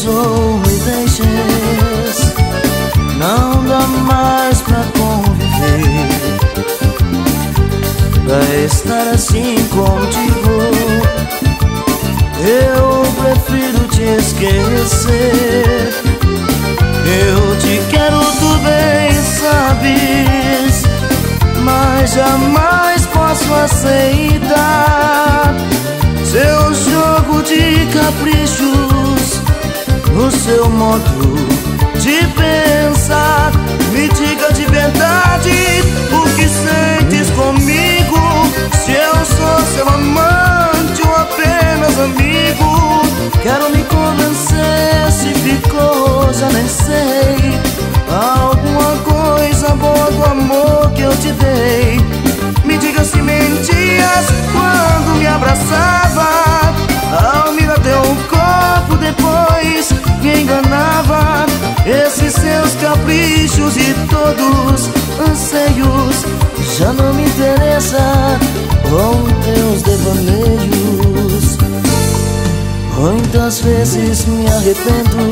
depois ou me deixes. Não dá mais pra conviver, pra estar assim contigo. Eu prefiro te esquecer. Eu te quero, tu bem sabes, mas jamais posso aceitar seu jogo de caprichos, o seu modo de pensar. Me diga de verdade o que sentes comigo, se eu sou seu amante ou apenas amigo. Quero me convencer se ficou, já nem sei, alguma coisa boa do amor que eu te dei. Me diga se mentias quando me abraçava, ao me dar teu corpo depois me enganava. Esses seus caprichos e todos anseios já não me interessa com teus devaneios. Muitas vezes me arrependo,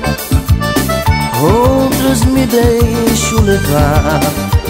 outras me deixo levar.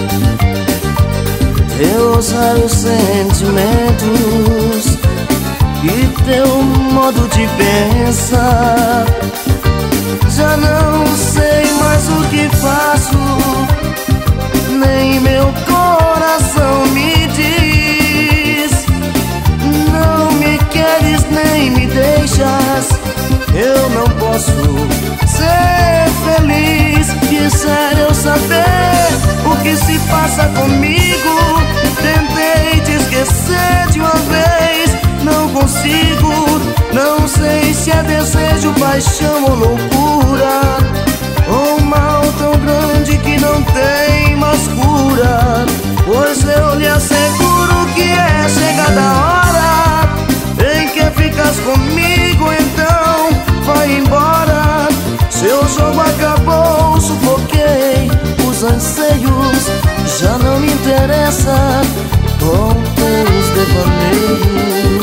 Teus raros sentimentos e teu modo de pensar, já não sei mais o que faço, nem meu coração me diz. Não me queres nem me deixas, eu não posso ser feliz. Quisera eu saber o que se passa comigo, tentei te esquecer de uma vez, não consigo. Não sei se é desejo, paixão ou loucura, ou um mal tão grande que não tem mais cura. Pois eu lhe asseguro que é chegada a hora em que ficas comigo, então vai embora. Seu jogo acabou, sufoquei os anseios, já não me interessa com teus devaneios.